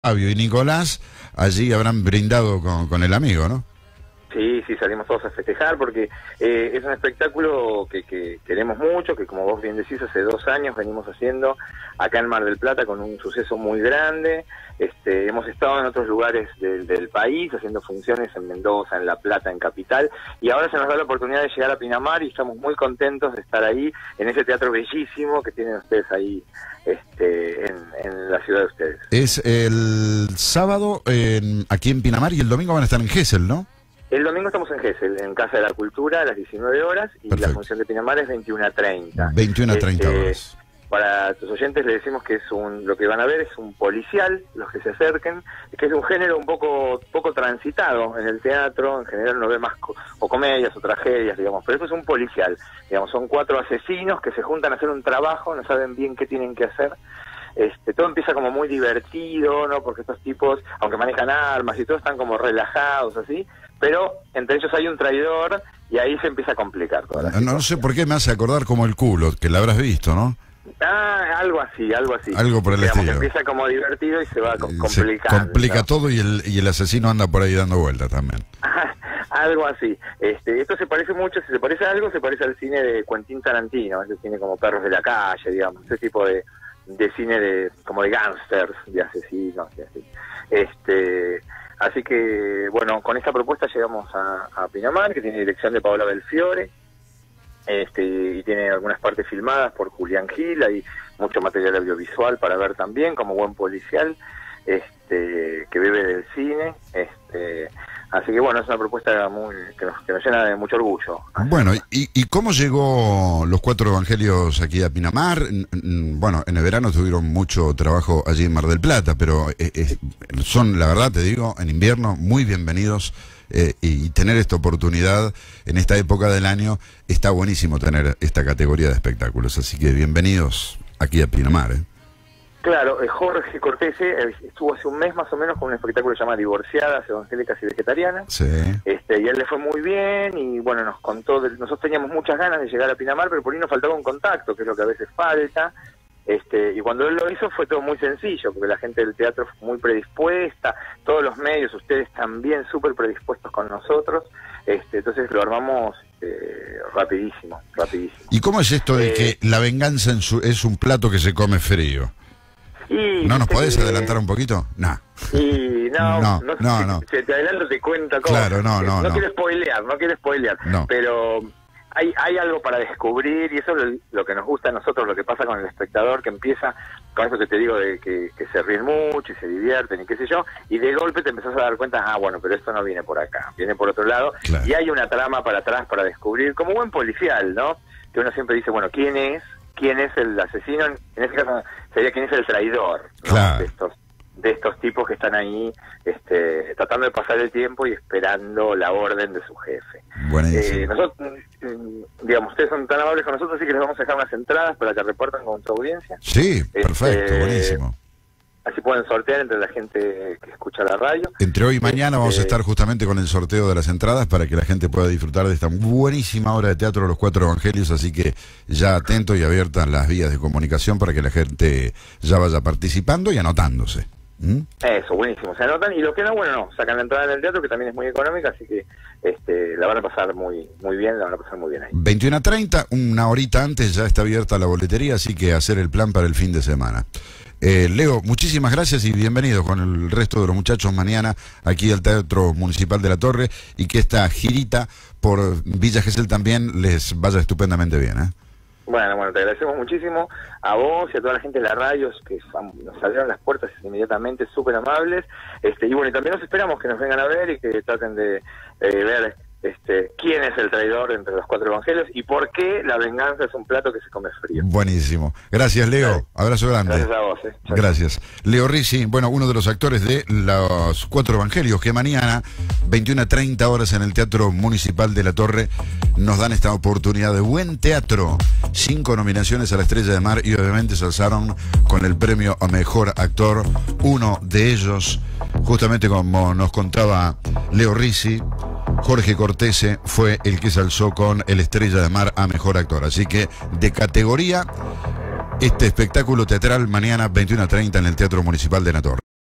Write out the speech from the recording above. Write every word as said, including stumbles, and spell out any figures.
Fabio y Nicolás allí habrán brindado con, con el amigo, ¿no? Sí, sí, salimos todos a festejar porque eh, es un espectáculo que, que queremos mucho, que como vos bien decís, hace dos años venimos haciendo acá en Mar del Plata con un suceso muy grande. Este, hemos estado en otros lugares del, del país haciendo funciones en Mendoza, en La Plata, en Capital, y ahora se nos da la oportunidad de llegar a Pinamar y estamos muy contentos de estar ahí, en ese teatro bellísimo que tienen ustedes ahí este, en, en la ciudad de ustedes. Es el sábado en, aquí en Pinamar y el domingo van a estar en Gesell, ¿no? El domingo estamos en Gesell, en Casa de la Cultura, a las diecinueve horas, y Perfecto. La función de Pinamar es veintiuna a treinta. veintiuna a treinta Este, horas. Para tus oyentes les decimos que es un, lo que van a ver es un policial, los que se acerquen, que es un género un poco poco transitado en el teatro. En general uno ve más co o comedias o tragedias, digamos, pero esto es un policial, digamos, son cuatro asesinos que se juntan a hacer un trabajo, no saben bien qué tienen que hacer. Este, todo empieza como muy divertido, ¿no? Porque estos tipos, aunque manejan armas y todo, están como relajados, así, pero entre ellos hay un traidor y ahí se empieza a complicar toda la No, no sé por qué me hace acordar como El Culo, que la habrás visto, ¿no? Ah, algo así, algo así. Algo por el Digamos, estilo. empieza como divertido y se va co- Se complicando. complica ¿no? todo y el, y el asesino anda por ahí dando vueltas también. Algo así. Este, esto se parece mucho, si se parece a algo, se parece al cine de Quentin Tarantino, ese cine como Perros de la Calle, digamos, ese tipo de, de cine de como de gángsters, de asesinos, y así. Este, así que, bueno, con esta propuesta llegamos a, a Pinamar, que tiene dirección de Paola Belfiore, este, y tiene algunas partes filmadas por Julián Gil, hay mucho material audiovisual para ver también, como buen policial, este, que bebe del cine, este, así que bueno, es una propuesta muy que nos, que nos llena de mucho orgullo. Bueno, ¿y, ¿y cómo llegó los Cuatro Evangelios aquí a Pinamar? N- n- Bueno, en el verano tuvieron mucho trabajo allí en Mar del Plata, pero eh, eh, son, la verdad te digo, en invierno muy bienvenidos, eh, y tener esta oportunidad en esta época del año, está buenísimo tener esta categoría de espectáculos, así que bienvenidos aquí a Pinamar, ¿eh? Claro, eh, Jorge Cortese eh, estuvo hace un mes más o menos con un espectáculo que se llama Divorciadas, Evangélicas y Vegetarianas. Sí. Este, y a él le fue muy bien y bueno, nos contó, de, nosotros teníamos muchas ganas de llegar a Pinamar, pero por ahí nos faltaba un contacto, que es lo que a veces falta. Este, y cuando él lo hizo fue todo muy sencillo, porque la gente del teatro fue muy predispuesta, todos los medios, ustedes también súper predispuestos con nosotros, este, entonces lo armamos eh, rapidísimo, rapidísimo. ¿Y cómo es esto de Eh, que la venganza en su, es un plato que se come frío? Y, ¿No nos viste podés que- adelantar un poquito? Nah. Y no, No, no, no, si, no. si te adelanto te cuento cosas. Claro, no, no, no. No quiero spoilear, no quiero spoilear, No. pero hay hay algo para descubrir y eso es lo, lo que nos gusta a nosotros, lo que pasa con el espectador, que empieza con eso que te digo de que, que se ríen mucho y se divierten y qué sé yo, y de golpe te empezás a dar cuenta, ah, bueno, pero esto no viene por acá, viene por otro lado, Claro. y hay una trama para atrás para descubrir, como buen policial, ¿no? Que uno siempre dice, bueno, ¿quién es? ¿Quién es el asesino? En este caso sería quién es el traidor, ¿no? Claro. De estos de estos tipos que están ahí este, tratando de pasar el tiempo y esperando la orden de su jefe. Buenísimo. Eh, nosotros, mm, digamos, ustedes son tan amables con nosotros, así que les vamos a dejar unas entradas para que repartan con su audiencia. Sí, perfecto, Este, buenísimo. Así pueden sortear entre la gente que escucha la radio. Entre hoy y mañana vamos a Este, estar justamente con el sorteo de las entradas para que la gente pueda disfrutar de esta buenísima obra de teatro Los Cuatro Evangelios, así que ya atento y abiertas las vías de comunicación para que la gente ya vaya participando y anotándose. ¿Mm? Eso, buenísimo. Se anotan y los que no, bueno, no, sacan la entrada en el teatro, que también es muy económica, así que este, la van a pasar muy muy bien, la van a pasar muy bien ahí. veintiuna a treinta, una horita antes ya está abierta la boletería, así que hacer el plan para el fin de semana. Eh, Leo, muchísimas gracias y bienvenido con el resto de los muchachos mañana aquí al Teatro Municipal de la Torre, y que esta girita por Villa Gesell también les vaya estupendamente bien, ¿eh? Bueno, bueno, te agradecemos muchísimo a vos y a toda la gente de la radio que nos abrieron las puertas inmediatamente, súper amables. Este, y bueno, y también nos esperamos que nos vengan a ver y que traten de eh, ver este, quién es el traidor entre los cuatro evangelios y por qué la venganza es un plato que se come frío. Buenísimo. Gracias, Leo. Dale. Abrazo grande. Gracias a vos. Eh. Chau. Gracias. Leo Ricci, bueno, uno de los actores de Los Cuatro Evangelios, que mañana, veintiuna a treinta horas en el Teatro Municipal de la Torre, nos dan esta oportunidad de buen teatro. Cinco nominaciones a la Estrella de Mar y obviamente se alzaron con el premio a Mejor Actor. Uno de ellos, justamente como nos contaba Leo Ricci, Jorge Cortese, fue el que se alzó con el Estrella de Mar a Mejor Actor. Así que de categoría, este espectáculo teatral mañana veintiuna a treinta en el Teatro Municipal de la Torre.